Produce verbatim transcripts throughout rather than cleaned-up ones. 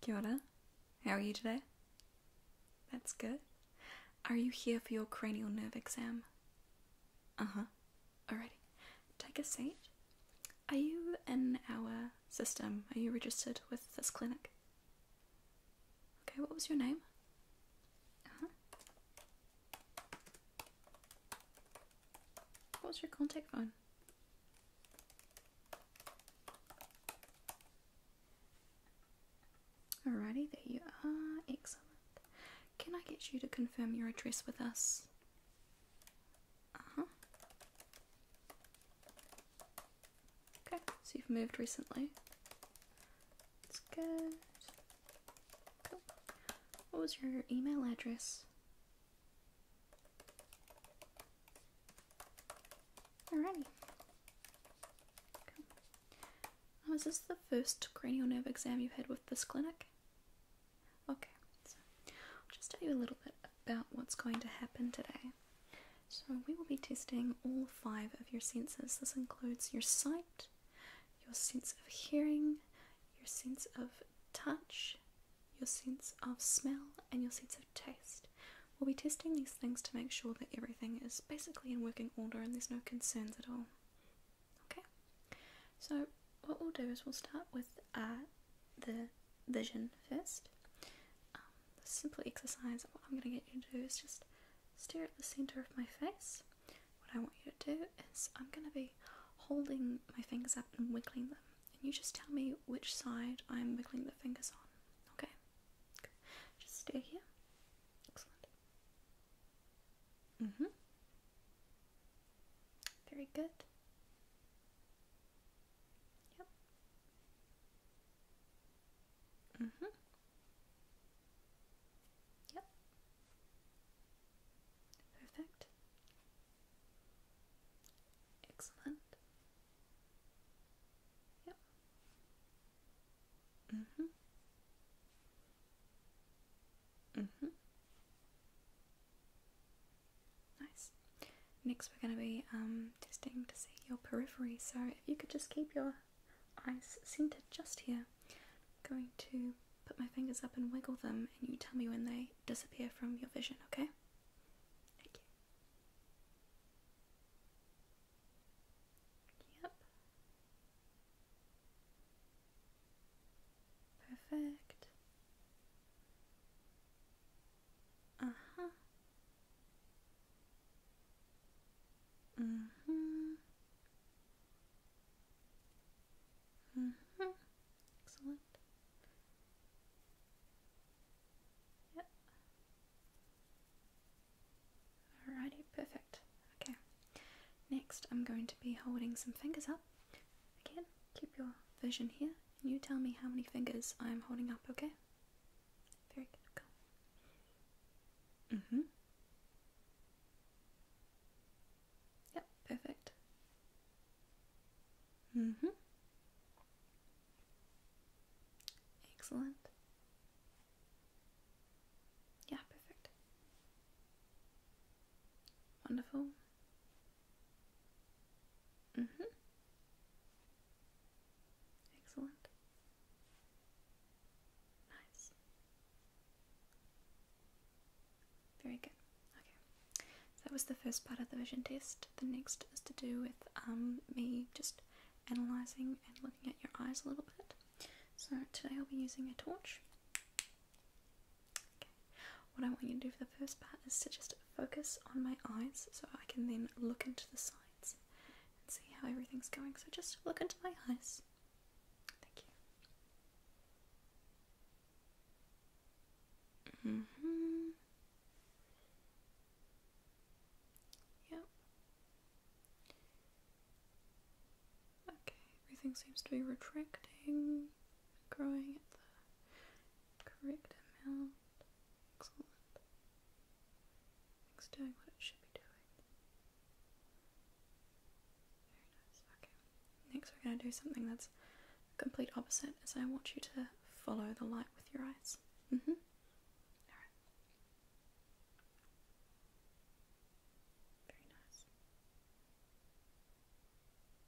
Kia ora. How are you today? That's good. Are you here for your cranial nerve exam? Uh-huh. Alrighty. Take a seat. Are you in our system? Are you registered with this clinic? Okay, what was your name? Uh-huh. What was your contact phone? Alrighty, there you are. Excellent. Can I get you to confirm your address with us? Uh-huh. Okay, so you've moved recently. That's good. Cool. What was your email address? Alrighty. Cool. Oh, is this the first cranial nerve exam you've had with this clinic? Okay, so I'll just tell you a little bit about what's going to happen today. So we will be testing all five of your senses. This includes your sight, your sense of hearing, your sense of touch, your sense of smell, and your sense of taste. We'll be testing these things to make sure that everything is basically in working order and there's no concerns at all. Okay, so what we'll do is we'll start with uh, the vision first. The simple exercise, what I'm going to get you to do is just stare at the center of my face. What I want you to do is I'm going to be holding my fingers up and wiggling them, and you just tell me which side I'm wiggling the fingers on. Okay? Good. Just stare here. Excellent. Mm-hmm. Very good. Yep. Mm-hmm. Yep. Perfect. Excellent. Yep. Mm-hmm. Mm-hmm. Nice. Next we're going to be um, testing to see your periphery, so if you could just keep your eyes centered just here. I'm going to put my fingers up and wiggle them, and you tell me when they disappear from your vision, okay? Thank you. Yep. Perfect. Uh-huh. Mm-hmm. Mm-hmm. Excellent. Yep. Alrighty, perfect. Okay. Next, I'm going to be holding some fingers up. Again, keep your vision here, and you tell me how many fingers I'm holding up, okay? Very good. Cool. Mm-hmm. Yep, perfect. Mm-hmm. Excellent. Yeah, perfect. Wonderful. Mm-hmm. Excellent. Nice. Very good. Okay. So that was the first part of the vision test. The next is to do with um, me just analysing and looking at your eyes a little bit. So today I'll be using a torch. Okay. What I want you to do for the first part is to just focus on my eyes so I can then look into the sides and see how everything's going. So just look into my eyes. Thank you. Mm-hmm. Yep. Okay, everything seems to be retracting, growing at the correct amount. Excellent. It's doing what it should be doing. Very nice. Okay. Next we're going to do something that's complete opposite, is I want you to follow the light with your eyes. Mm-hmm. Alright. Very nice.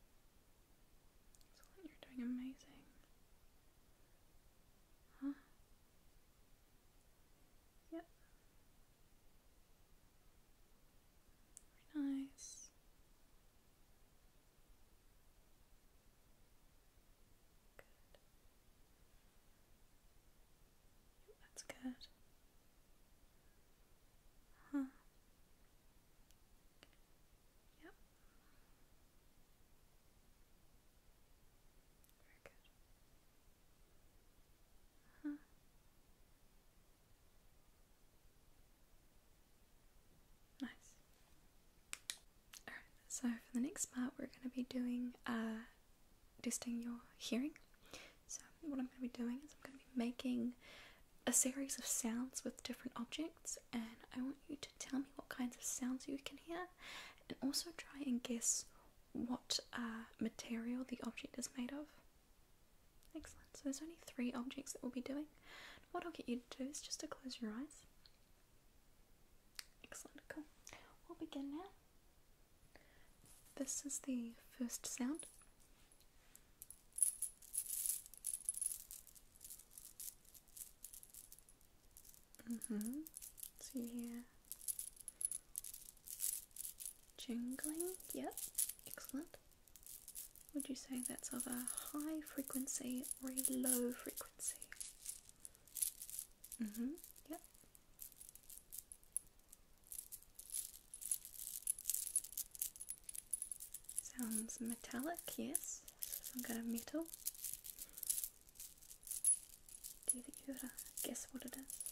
Excellent, you're doing amazing. Huh? good. Huh. Yep. Very good. Huh. Nice. Alright, so for the next part we're going to be doing uh, testing your hearing. So what I'm going to be doing is I'm going to be making a series of sounds with different objects, and I want you to tell me what kinds of sounds you can hear, and also try and guess what uh, material the object is made of. Excellent. So there's only three objects that we'll be doing. What I'll get you to do is just to close your eyes. Excellent. Cool. We'll begin now. This is the first sound. Mm-hmm. So you hear jingling. Yep. Excellent. Would you say that's of a high frequency or a low frequency? Mm-hmm. Yep. Sounds metallic, yes. So some kind of metal. Do you think you gotta guess what it is?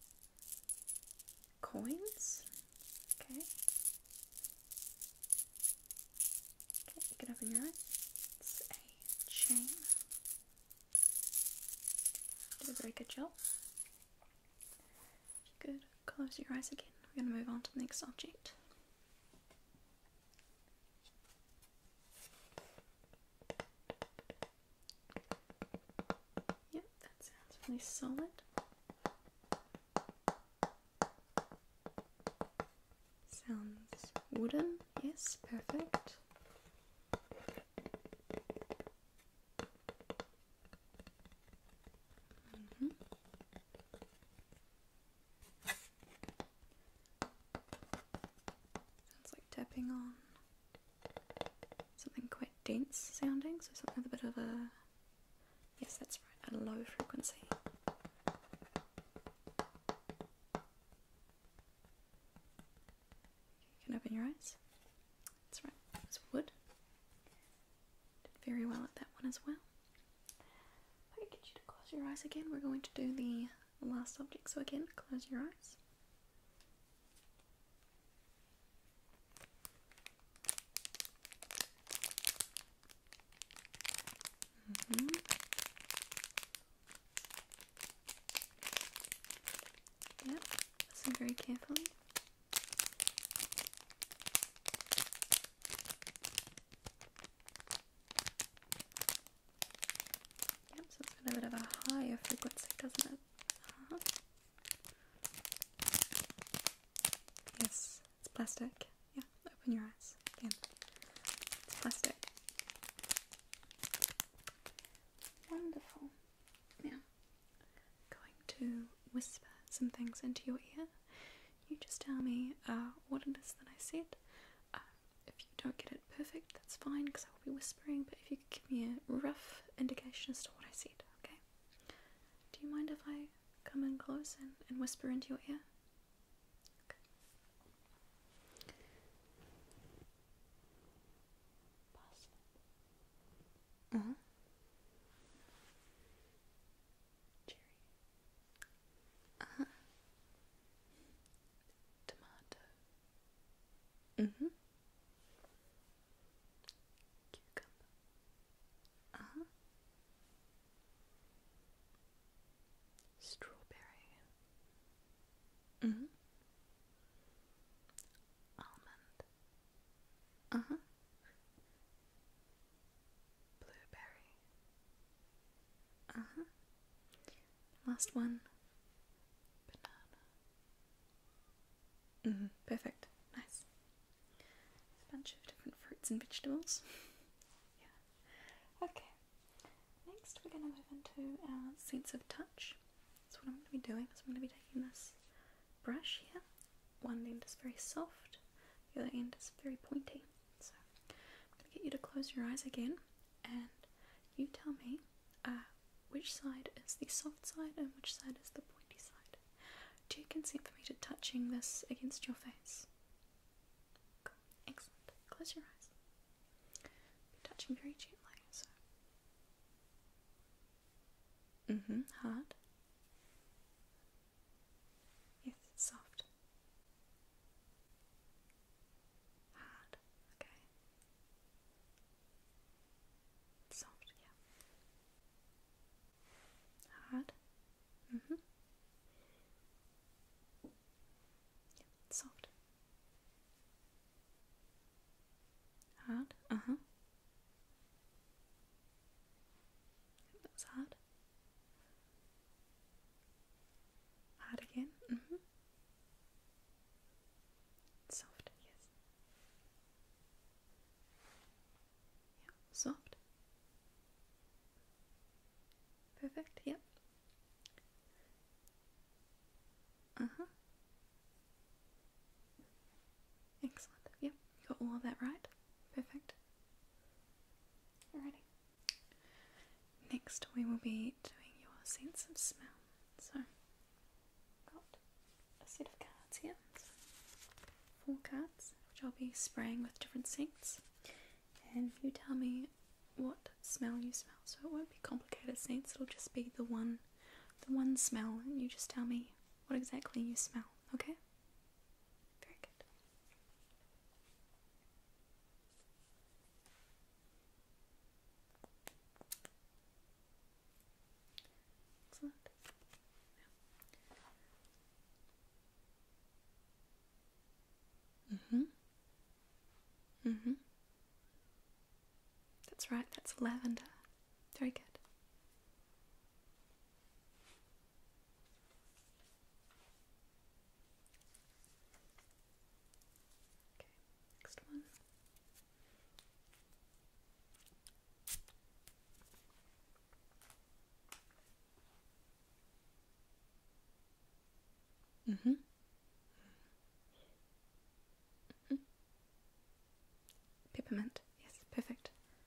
Coins? Okay. Okay, you can open your eyes. It's a chain. Did a very good job. If you could close your eyes again, we're going to move on to the next object. Yep, that sounds really solid. Sounds wooden, yes, perfect. Mm-hmm. Sounds like tapping on something quite dense sounding, so something with a bit of a, yes, that's right, a low frequency. You can open your eyes. That's right, it's wood. Did very well at that one as well. If I could get you to close your eyes again, we're going to do the last object. So again, close your eyes. Mm-hmm. Yep, listen very carefully. Yep, so it's got a bit of a higher frequency, doesn't it? Uh-huh. Yes, it's plastic. Yeah, open your eyes again. It's plastic. Wonderful. Now, going to whisper some things into your ear. You just tell me uh, what it is that I said. Uh, if you don't get it perfect, that's fine because I will be whispering, but if you could give me a rough indication as to what I said, okay? Do you mind if I come in close and, and whisper into your ear? Okay. Uh-huh. Cherry. Uh-huh. Tomato. Mm-hmm. Cucumber. Uh-huh. Strawberry. Mm-hmm. Almond. Uh-huh. Blueberry. Uh-huh. Last one. Banana. Mm-hmm. Perfect. Nice. There's a bunch of different fruits and vegetables. Yeah. Okay. Next we're going to move into our sense of touch. So what I'm going to be doing is I'm going to be taking this brush here. One end is very soft, the other end is very pointy. So I'm going to get you to close your eyes again, and you tell me uh, which side is the soft side and which side is the pointy side. do you consent for me to touching this against your face? Cool. Excellent. Close your eyes. Be touching very gently. So. Mm-hmm. Hard. Yes, soft. Hard. Okay. Soft, yeah. Hard. Mm-hmm. Yeah, soft. Hard. Uh-huh. That's hard. Hard again. Mm-hmm. Soft, yes. Yeah, soft. Perfect, yep. Uh-huh. Excellent. Yep, got all of that right. Perfect. Alrighty. Next we will be doing your sense of smell. So I've got a set of cards here. So four cards, which I'll be spraying with different scents. And you tell me what smell you smell. So it won't be complicated scents, it'll just be the one the one smell, and you just tell me what exactly you smell, okay? Very good. Excellent. Mm-hmm. Mm-hmm. That's right, that's lavender. Very good. Okay, next one. Mm-hmm. Mm-hmm. Peppermint. Yes, perfect.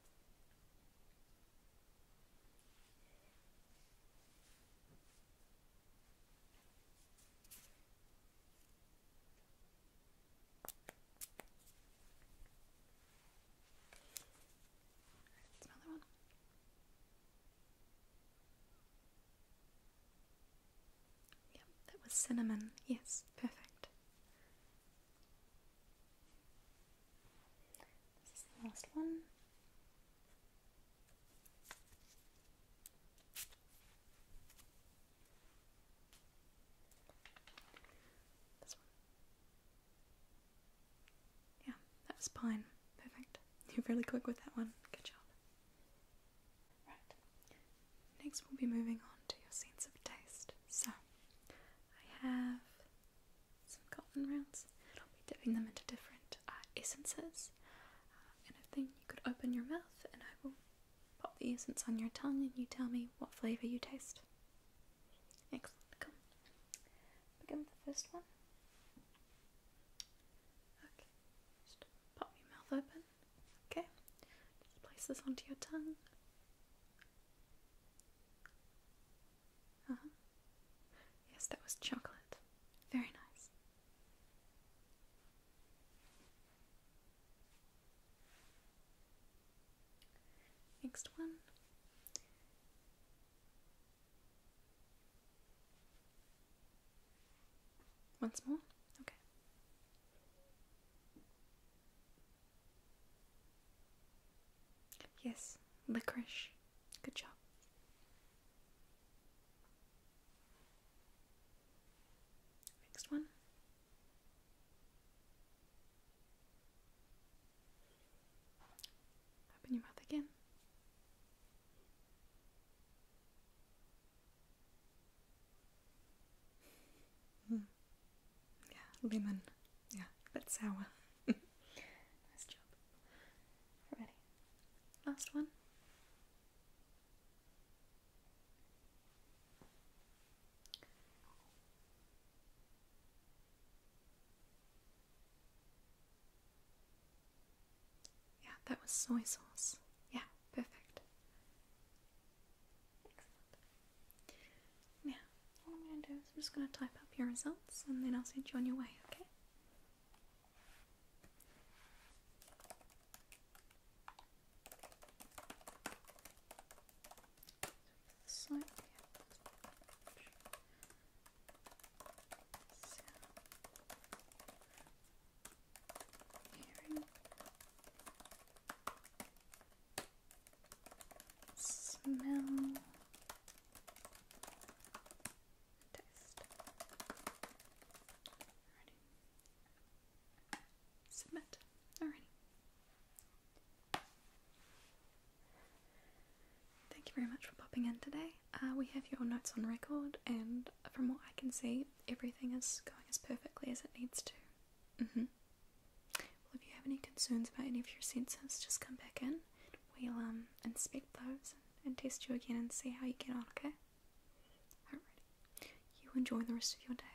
Smell the one. Yep, that was cinnamon. Yes, perfect. This is the last one. This one. Yeah, that was pine. Perfect. You're really quick with that one. Good job. Right. Next we'll be moving on to your sense of taste. So, I have some cotton rounds, and I'll be dipping them into different uh, essences. Uh, and then you could open your mouth, and I will pop the essence on your tongue, and you tell me what flavour you taste. Excellent. Cool. Begin with the first one. Okay. Just pop your mouth open. Okay. Just place this onto your tongue. Uh-huh. Yes, that was chocolate. Very nice. Next one. Once more. Okay. Yes, licorice. Good job. Next one. Open your mouth again. Mm. Yeah, lemon. Yeah, that's sour. Nice job. Ready. Last one. Yeah, that was soy sauce. Yeah, perfect. Excellent. Now, all I'm going to do is I'm just going to type up your results and then I'll send you on your way, okay? So, hearing, smell, taste. Alrighty. Submit. Alrighty. Thank you very much for popping in today. Uh, we have your notes on record, and from what I can see, everything is going as perfectly as it needs to. Mm-hmm. Well, if you have any concerns about any of your sensors, just come back in. We'll um inspect those and test you again and see how you get on, okay? Alrighty. You enjoy the rest of your day.